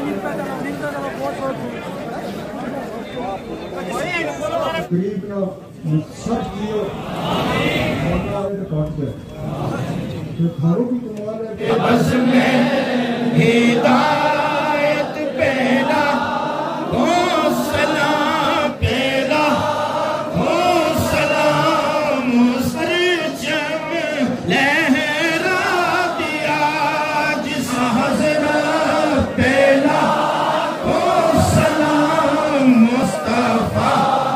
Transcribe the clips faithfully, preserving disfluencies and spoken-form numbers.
हिदायत पैदा हौसला पैदा हौसला मुसरजम लहरा दिया जिस हज़रा पैदा हौसला मुस्तफा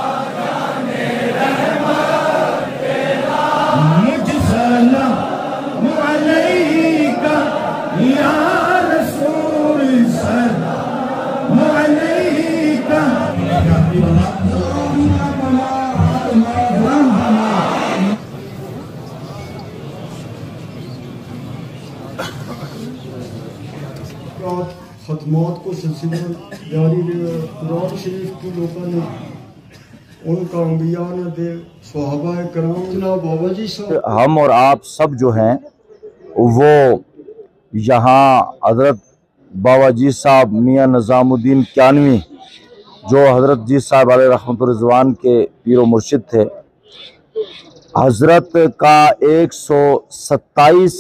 मुझ सलाम अलैका या रसूल सलाम अलैका। खतमात को सिलसिला जारी कुरान शरीफ के लोगों ने उनका अंबिया ने दे सहाबा कराम जनाब बाबा जी साहब, हम और आप सब जो हैं वो यहाँ हज़रत बाबा जी साहब मियाँ निज़ामुद्दीन कियानवी जो हज़रत जी साहब अलैहि रहमतुर रिज़वान के पीर मुर्शिद थे, हज़रत का एक सौ सत्ताईस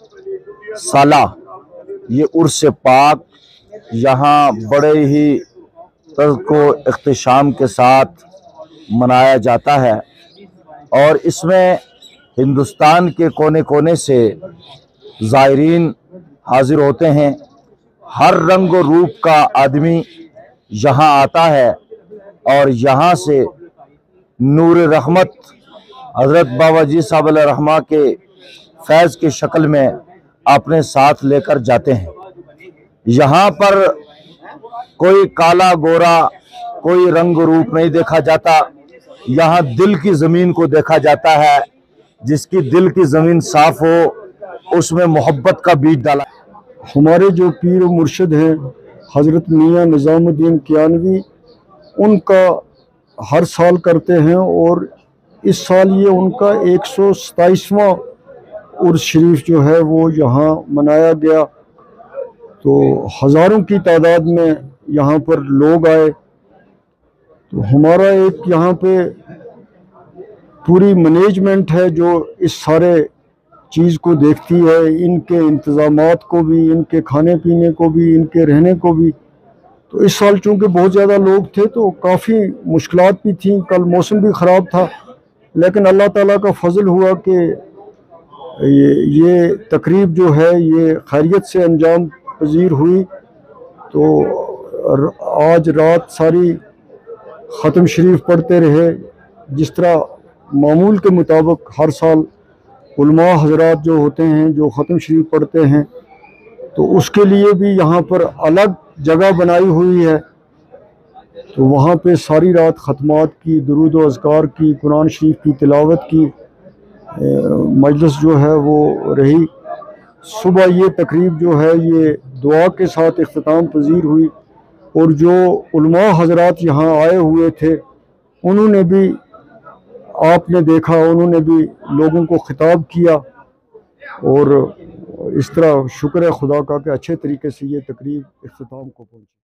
साला ये उर्स पाक यहाँ बड़े ही तर्को इख्तिशाम के साथ मनाया जाता है और इसमें हिंदुस्तान के कोने कोने से ज़ायरीन हाजिर होते हैं। हर रंग और रूप का आदमी यहाँ आता है और यहाँ से नूर रहमत हज़रत बाबा जी साहब अलैहि रहमा के फैज़ की शक्ल में अपने साथ लेकर जाते हैं। यहाँ पर कोई काला गोरा कोई रंग रूप नहीं देखा जाता, यहाँ दिल की ज़मीन को देखा जाता है। जिसकी दिल की ज़मीन साफ हो उसमें मोहब्बत का बीज डाला। हमारे जो पीर मुर्शिद हैं हज़रत मियाँ निज़ामुद्दीन कियानवी, उनका हर साल करते हैं और इस साल ये उनका एक सौ सताईसवां उर्स शरीफ जो है वो यहाँ मनाया गया। तो हज़ारों की तादाद में यहाँ पर लोग आए। तो हमारा एक यहाँ पे पूरी मैनेजमेंट है जो इस सारे चीज़ को देखती है, इनके इंतज़ामात को भी, इनके खाने पीने को भी, इनके रहने को भी। तो इस साल चूँकि बहुत ज़्यादा लोग थे तो काफ़ी मुश्किलात भी थी। कल मौसम भी ख़राब था, लेकिन अल्लाह ताला का फजल हुआ कि ये ये तकरीब जो है ये खैरियत से अंजाम पजीर हुई। तो आज रात सारी ख़त्म शरीफ पढ़ते रहे, जिस तरह मामूल के मुताबिक हर साल उलमा हजरात जो होते हैं जो ख़त्म शरीफ पढ़ते हैं, तो उसके लिए भी यहाँ पर अलग जगह बनाई हुई है। तो वहाँ पे सारी रात ख़त्मात की, दुरूद व अज़कार की, कुरान शरीफ की तिलावत की मजलिस जो है वो रही। सुबह ये तकरीब जो है ये दुआ के साथ इख्तिताम पजीर हुई और जो उलमा हजरात यहाँ आए हुए थे उन्होंने भी, आपने देखा, उन्होंने भी लोगों को खिताब किया और इस तरह शुक्र है खुदा का कि अच्छे तरीके से ये तकरीब इख्तिताम को पहुंची।